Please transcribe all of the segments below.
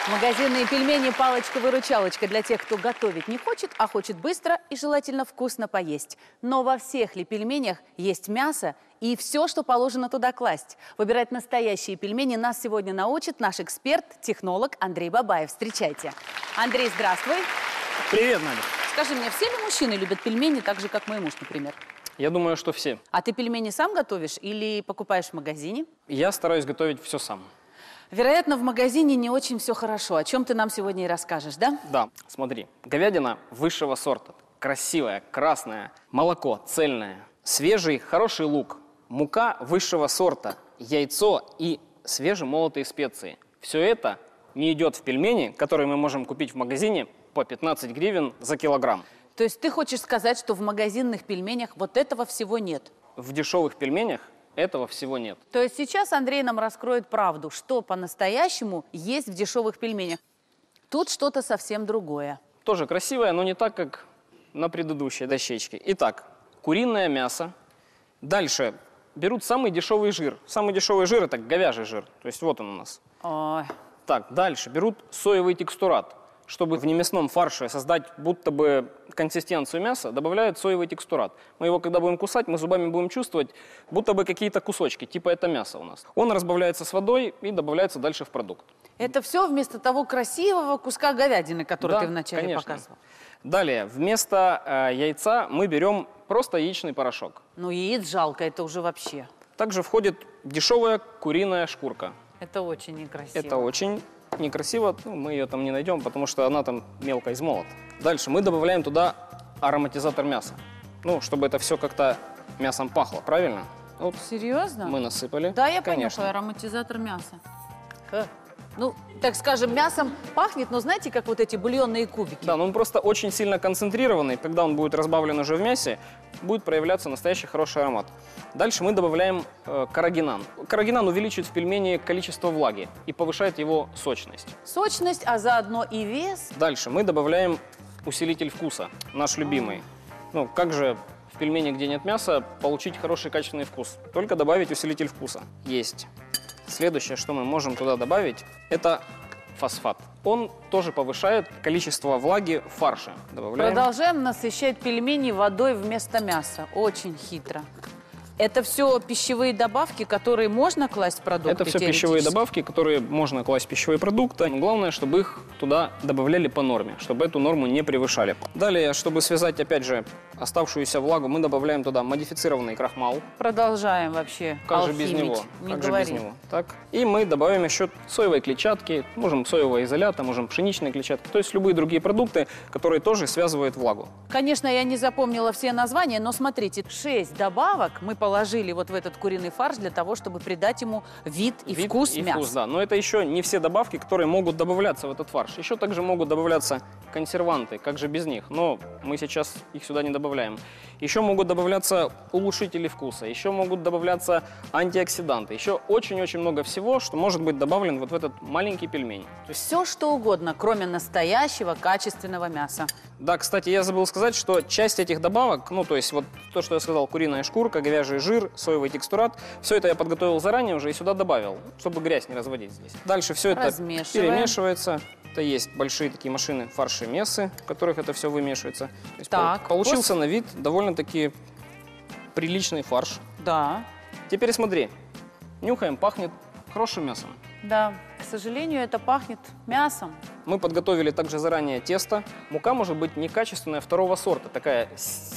Магазинные пельмени «Палочка-выручалочка» для тех, кто готовить не хочет, а хочет быстро и желательно вкусно поесть. Но во всех ли пельменях есть мясо и все, что положено туда класть? Выбирать настоящие пельмени нас сегодня научит наш эксперт, технолог Андрей Бабаев. Встречайте. Андрей, здравствуй. Привет, Надя. Скажи мне, все ли мужчины любят пельмени так же, как мой муж, например? Я думаю, что все. А ты пельмени сам готовишь или покупаешь в магазине? Я стараюсь готовить все сам. Вероятно, в магазине не очень все хорошо. О чем ты нам сегодня и расскажешь, да? Да, смотри. Говядина высшего сорта. Красивая, красная. Молоко цельное. Свежий, хороший лук. Мука высшего сорта. Яйцо и свежемолотые специи. Все это не идет в пельмени, которые мы можем купить в магазине по 15 гривен за килограмм. То есть ты хочешь сказать, что в магазинных пельменях вот этого всего нет? В дешевых пельменях этого всего нет. То есть сейчас Андрей нам раскроет правду, что по-настоящему есть в дешевых пельменях. Тут что-то совсем другое. Тоже красивое, но не так, как на предыдущей дощечке. Итак, куриное мясо. Дальше берут самый дешевый жир. Самый дешевый жир – это говяжий жир. То есть вот он у нас. Ой. Так, дальше берут соевый текстурат. Чтобы в немясном фарше создать будто бы консистенцию мяса, добавляют соевый текстурат. Мы его, когда будем кусать, мы зубами будем чувствовать, будто бы какие-то кусочки, типа это мясо у нас. Он разбавляется с водой и добавляется дальше в продукт. Это все вместо того красивого куска говядины, который Да, ты вначале конечно. показывал? Далее, вместо яйца мы берем просто яичный порошок. Ну, яиц жалко, это уже вообще. Также входит дешевая куриная шкурка. Это очень некрасиво. Это очень некрасиво, мы ее там не найдем, потому что она там мелко измолота. Дальше мы добавляем туда ароматизатор мяса. Ну, чтобы это все как-то мясом пахло, правильно? Вот Серьезно? мы насыпали. Да, я конечно. понюхаю ароматизатор мяса. Ну, так скажем, мясом пахнет, но знаете, как вот эти бульонные кубики? Да, но он просто очень сильно концентрированный. Когда он будет разбавлен уже в мясе, будет проявляться настоящий хороший аромат. Дальше мы добавляем каррагинан. Каррагинан увеличивает в пельмени количество влаги и повышает его сочность. Сочность, а заодно и вес. Dальше мы добавляем усилитель вкуса, наш любимый. Ну, как же в пельмени, где нет мяса, получить хороший качественный вкус? Только добавить усилитель вкуса. Есть. Следующее, что мы можем туда добавить, это фосфат. Он тоже повышает количество влаги в фарше. Добавляем. Продолжаем насыщать пельмени водой вместо мяса. Очень хитро. Это все пищевые добавки, которые можно класть в продукты? Это все пищевые добавки, которые можно класть в пищевые продукты. Главное, чтобы их туда добавляли по норме, чтобы эту норму не превышали. Далее, чтобы связать, опять же, оставшуюся влагу, мы добавляем туда модифицированный крахмал. Продолжаем вообще Как же алхимить. без него? Не Как же говори. без него? Так. И мы добавим еще соевой клетчатки, можем соевого изолята, можем пшеничной клетчатки, то есть любые другие продукты, которые тоже связывают влагу. Конечно, я не запомнила все названия, но смотрите, 6 добавок мы положили вот в этот куриный фарш для того, чтобы придать ему вид и вкус мяса. Вкус, да. Но это еще не все добавки, которые могут добавляться в этот фарш. Еще также могут добавляться консерванты, как же без них, но мы сейчас их сюда не добавляем. Еще могут добавляться улучшители вкуса, еще могут добавляться антиоксиданты, еще очень-очень много всего, что может быть добавлен вот в этот маленький пельмень. То есть... Все, что угодно, кроме настоящего качественного мяса. Да, кстати, я забыл сказать, что часть этих добавок, ну, то есть вот то, что я сказал, куриная шкурка, говяжий жир, соевый текстурат, все это я подготовил заранее уже и сюда добавил, чтобы грязь не разводить здесь. Дальше все это перемешивается. Это есть большие такие машины фаршемесы, в которых это все вымешивается. То есть Так, получился на вид довольно-таки приличный фарш. Да. Теперь смотри, нюхаем, пахнет хорошим мясом. Да, к сожалению, это пахнет мясом. Мы подготовили также заранее тесто. Мука может быть некачественная, второго сорта, такая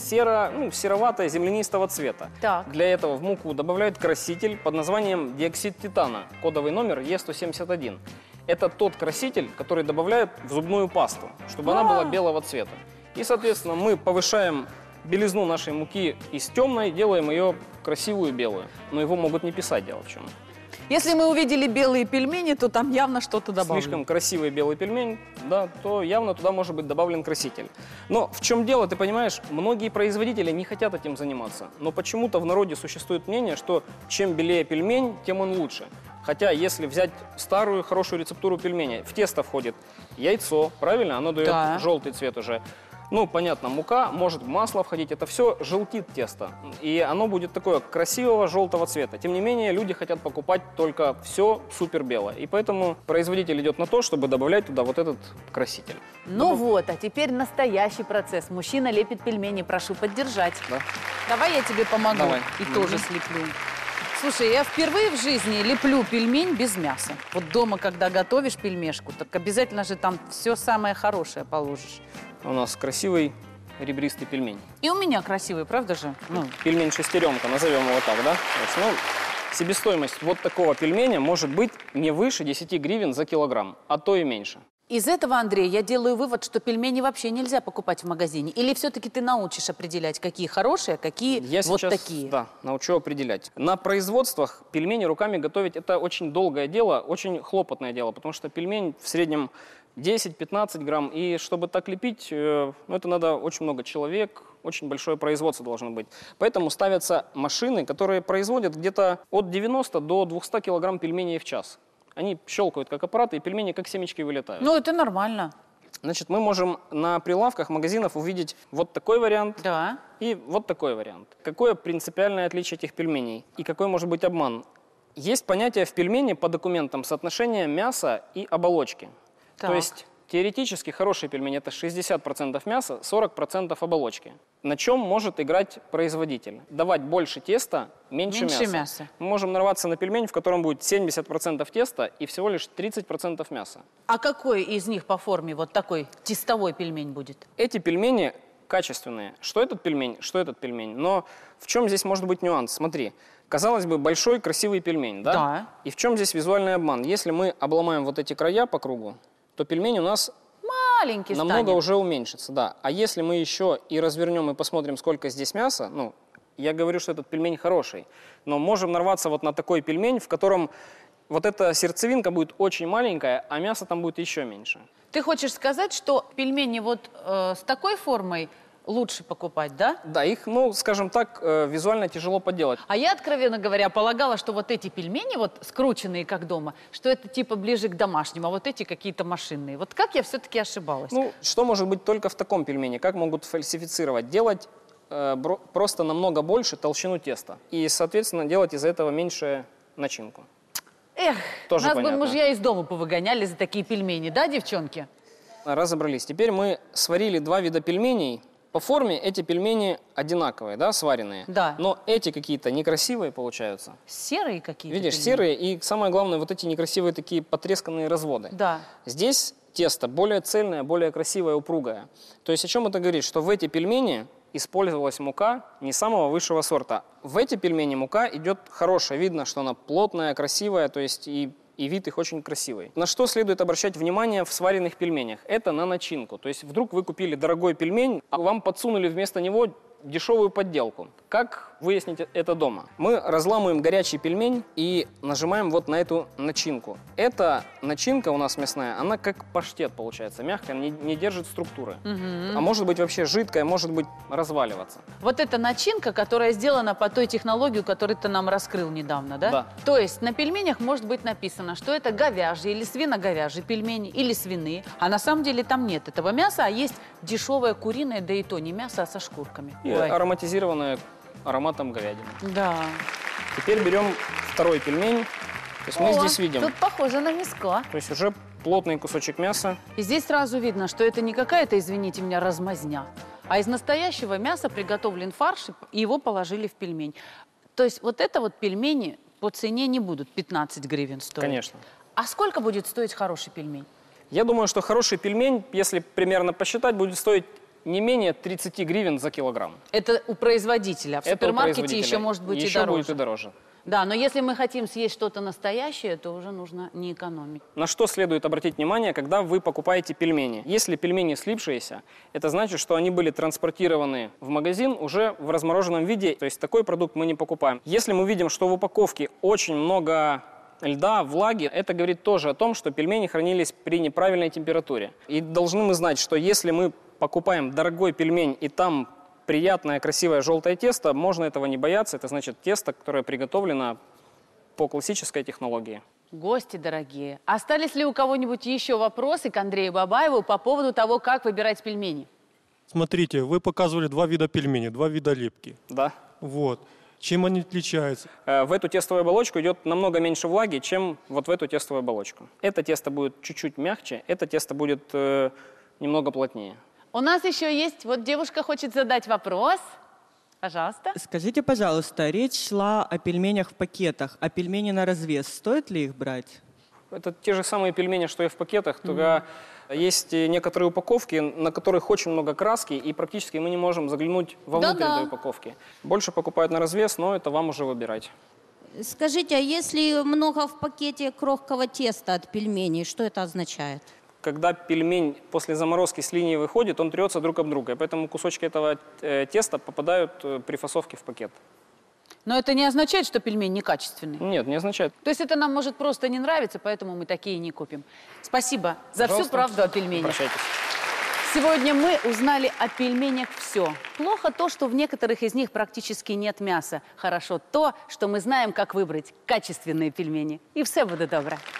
сероватая, землянистого цвета. Так. Для этого в муку добавляют краситель под названием диоксид титана, кодовый номер Е171. Это тот краситель, который добавляют в зубную пасту, чтобы она была белого цвета. И, соответственно, мы повышаем белизну нашей муки из темной, делаем ее красивую белую. Но его могут не писать, дело в чем. Если мы увидели белые пельмени, то там явно что-то добавлено. Слишком красивый белый пельмень, да, то явно туда может быть добавлен краситель. Но в чем дело, ты понимаешь, многие производители не хотят этим заниматься. Но почему-то в народе существует мнение, что чем белее пельмень, тем он лучше. Хотя, если взять старую хорошую рецептуру пельменя, в тесто входит яйцо, правильно? Оно дает желтый цвет уже. Ну, понятно, мука, может масло входить, это все желтит тесто. И оно будет такое красивого желтого цвета. Тем не менее, люди хотят покупать только все супер белое. И поэтому производитель идет на то, чтобы добавлять туда вот этот краситель. Ну вот, а теперь настоящий процесс. Мужчина лепит пельмени, прошу поддержать. Да. Давай я тебе помогу Давай. и тоже слеплю. Слушай, я впервые в жизни леплю пельмень без мяса. Вот дома, когда готовишь пельмешку, так обязательно же там все самое хорошее положишь. У нас красивый ребристый пельмень. И у меня красивый, правда же? Ну, Пельмень-шестеренка, назовем его так, да? То есть, себестоимость вот такого пельменя может быть не выше 10 гривен за килограмм, а то и меньше. из этого, Андрей, я делаю вывод, что пельмени вообще нельзя покупать в магазине. Или все-таки ты научишь определять, какие хорошие, а какие Я вот сейчас, такие? да, научу определять. На производствах пельмени руками готовить – это очень долгое дело, очень хлопотное дело, потому что пельмень в среднем 10-15 грамм, и чтобы так лепить, это надо очень много человек, очень большое производство должно быть. Поэтому ставятся машины, которые производят где-то от 90 до 200 килограмм пельменей в час. Они щелкают как аппараты, и пельмени как семечки вылетают. Ну, это нормально. Значит, мы можем на прилавках магазинов увидеть вот такой вариант Да. и вот такой вариант. Какое принципиальное отличие этих пельменей? И какой может быть обман? Есть понятие в пельмени по документам соотношения мяса и оболочки. Так. То есть теоретически хорошие пельмени – это 60% мяса, 40% оболочки. На чем может играть производитель? Давать больше теста, меньше мяса. Мы можем нарваться на пельмень, в котором будет 70% теста и всего лишь 30% мяса. А какой из них по форме вот такой тестовой пельмень будет? Эти пельмени качественные. Что этот пельмень, что этот пельмень. Но в чем здесь может быть нюанс? Смотри, казалось бы, большой красивый пельмень, да? Да. И в чем здесь визуальный обман? Если мы обломаем вот эти края по кругу, то пельмень у нас Маленький намного станет. уже уменьшится, да. А если мы еще и развернем и посмотрим, сколько здесь мяса, я говорю, что этот пельмень хороший, но можем нарваться вот на такой пельмень, в котором вот эта сердцевинка будет очень маленькая, а мясо там будет еще меньше. Ты хочешь сказать, что пельмени вот с такой формой лучше покупать, да? Да, их, скажем так, визуально тяжело подделать. А я, откровенно говоря, полагала, что вот эти пельмени, вот скрученные как дома, что это типа ближе к домашним, а вот эти какие-то машинные. Вот как я все-таки ошибалась? Что может быть только в таком пельмене? Как могут фальсифицировать? Делать просто намного больше толщину теста. И, соответственно, делать из-за этого меньше начинку. Эх, Тоже нас понятно. бы мужья из дома повыгоняли за такие пельмени, да, девчонки? Разобрались. Теперь мы сварили два вида пельменей. По форме эти пельмени одинаковые, да, сваренные. Да. Но эти какие-то некрасивые получаются. Серые какие-то Видишь, пельмени. серые и, самое главное, вот эти некрасивые такие потресканные разводы. Да. Здесь тесто более цельное, более красивое, упругое. То есть о чем это говорит? Что в эти пельмени использовалась мука не самого высшего сорта. В эти пельмени мука идет хорошая. Видно, что она плотная, красивая, то есть и вид их очень красивый. На что следует обращать внимание в сваренных пельменях? Это на начинку. То есть вдруг вы купили дорогой пельмень, а вам подсунули вместо него дешевую подделку. Как выяснить это дома? Мы разламываем горячий пельмень и нажимаем вот на эту начинку. Эта начинка у нас мясная, она как паштет получается, мягкая, не держит структуры. А может быть вообще жидкая, может быть разваливаться. Вот эта начинка, которая сделана по той технологии, которую ты нам раскрыл недавно, да? Да. То есть на пельменях может быть написано, что это говяжьи или свино-говяжьи пельмени, или свиные. А на самом деле там нет этого мяса, а есть дешевое куриное, да и то не мясо, а со шкурками. И ароматизированная ароматом говядины. Да. Теперь берем второй пельмень. То есть мы здесь видим, Тут похоже на мяско. то есть уже плотный кусочек мяса. И здесь сразу видно, что это не какая-то, извините меня, размазня, а из настоящего мяса приготовлен фарш, и его положили в пельмень. То есть вот это вот пельмени по цене не будут 15 гривен стоить. Конечно. А сколько будет стоить хороший пельмень? Я думаю, что хороший пельмень, если примерно посчитать, будет стоить не менее 30 гривен за килограмм. Это у производителя. В Это у супермаркете производителя. еще может быть Еще и дороже. будет и дороже. Да, но если мы хотим съесть что-то настоящее, то уже нужно не экономить. На что следует обратить внимание, когда вы покупаете пельмени? Если пельмени слипшиеся, это значит, что они были транспортированы в магазин уже в размороженном виде. То есть такой продукт мы не покупаем. Если мы видим, что в упаковке очень много льда, влаги, это говорит тоже о том, что пельмени хранились при неправильной температуре. И должны мы знать, что если мы покупаем дорогой пельмень и там приятное, красивое желтое тесто, можно этого не бояться. Это значит тесто, которое приготовлено по классической технологии. Гости дорогие, остались ли у кого-нибудь еще вопросы к Андрею Бабаеву по поводу того, как выбирать пельмени? Смотрите, вы показывали два вида пельменей, два вида лепки. Да. Вот. Чем они отличаются? В эту тестовую оболочку идет намного меньше влаги, чем вот в эту тестовую оболочку. Это тесто будет чуть-чуть мягче, это тесто будет немного плотнее. У нас еще есть, вот девушка хочет задать вопрос. Пожалуйста. Скажите, пожалуйста, речь шла о пельменях в пакетах, а пельмени на развес, стоит ли их брать? Это те же самые пельмени, что и в пакетах, только есть некоторые упаковки, на которых очень много краски, и практически мы не можем заглянуть вовнутрь Да-да. этой упаковки. Больше покупают на развес, но это вам уже выбирать. Скажите, а если много в пакете крохкого теста от пельменей, что это означает? Когда пельмень после заморозки с линии выходит, он трется друг об друга, и поэтому кусочки этого теста попадают при фасовке в пакет. Но это не означает, что пельмень некачественный. Нет, не означает. То есть это нам может просто не нравиться, поэтому мы такие не купим. Спасибо за всю Пожалуйста, правду о пельменях. Обращайтесь. Сегодня мы узнали о пельменях все. Плохо то, что в некоторых из них практически нет мяса. Хорошо то, что мы знаем, как выбрать качественные пельмени. И все будет добре.